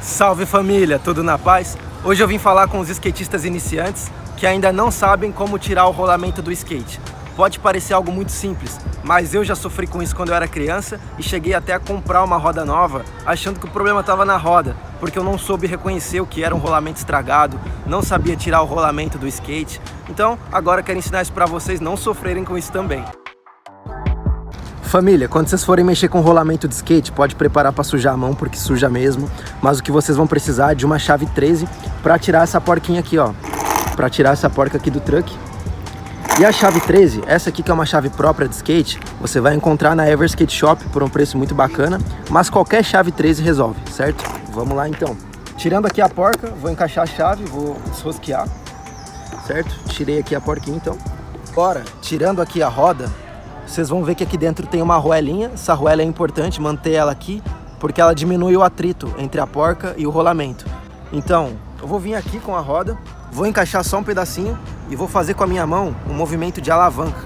Salve família, tudo na paz? Hoje eu vim falar com os skatistas iniciantes que ainda não sabem como tirar o rolamento do skate. Pode parecer algo muito simples, mas eu já sofri com isso quando eu era criança e cheguei até a comprar uma roda nova achando que o problema estava na roda, porque eu não soube reconhecer o que era um rolamento estragado, não sabia tirar o rolamento do skate. Então agora eu quero ensinar isso para vocês não sofrerem com isso também. Família, quando vocês forem mexer com rolamento de skate, pode preparar para sujar a mão, porque suja mesmo. Mas o que vocês vão precisar é de uma chave 13 para tirar essa porquinha aqui, ó. Para tirar essa porca aqui do truck. E a chave 13, essa aqui que é uma chave própria de skate, você vai encontrar na Ever Skate Shop por um preço muito bacana. Mas qualquer chave 13 resolve, certo? Vamos lá então. Tirando aqui a porca, vou encaixar a chave, vou desrosquear, certo? Tirei aqui a porquinha então. Agora, tirando aqui a roda, vocês vão ver que aqui dentro tem uma arruelinha. Essa arruela é importante manter ela aqui, porque ela diminui o atrito entre a porca e o rolamento. Então, eu vou vir aqui com a roda, vou encaixar só um pedacinho e vou fazer com a minha mão um movimento de alavanca.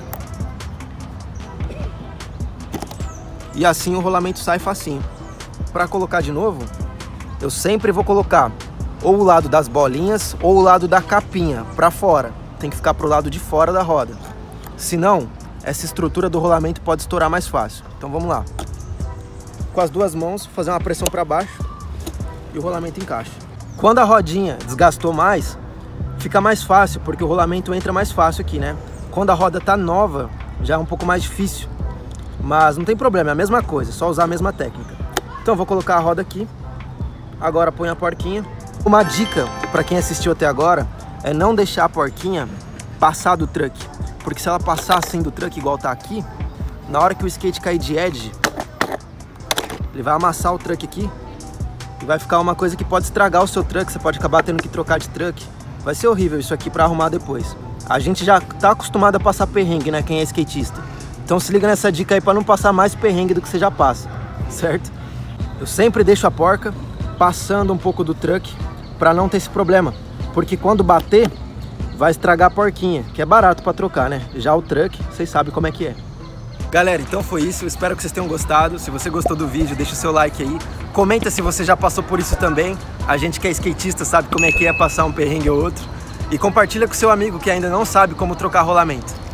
E assim o rolamento sai facinho. Para colocar de novo, eu sempre vou colocar ou o lado das bolinhas ou o lado da capinha para fora. Tem que ficar pro lado de fora da roda. Senão, essa estrutura do rolamento pode estourar mais fácil. Então vamos lá. Com as duas mãos, fazer uma pressão para baixo e o rolamento encaixa. Quando a rodinha desgastou mais, fica mais fácil, porque o rolamento entra mais fácil aqui, né? Quando a roda tá nova, já é um pouco mais difícil. Mas não tem problema, é a mesma coisa, é só usar a mesma técnica. Então eu vou colocar a roda aqui. Agora põe a porquinha. Uma dica para quem assistiu até agora é não deixar a porquinha passar do truck. Porque se ela passar assim do truck igual tá aqui, na hora que o skate cair de edge, ele vai amassar o truck aqui e vai ficar uma coisa que pode estragar o seu truck. Você pode acabar tendo que trocar de truck. Vai ser horrível isso aqui para arrumar depois. A gente já tá acostumado a passar perrengue, né? Quem é skatista. Então se liga nessa dica aí para não passar mais perrengue do que você já passa, certo? Eu sempre deixo a porca passando um pouco do truck para não ter esse problema. Porque quando bater, vai estragar a porquinha, que é barato para trocar, né? Já o truck, vocês sabem como é que é. Galera, então foi isso. Eu espero que vocês tenham gostado. Se você gostou do vídeo, deixa o seu like aí. Comenta se você já passou por isso também. A gente que é skatista sabe como é que é passar um perrengue ou outro. E compartilha com seu amigo que ainda não sabe como trocar rolamento.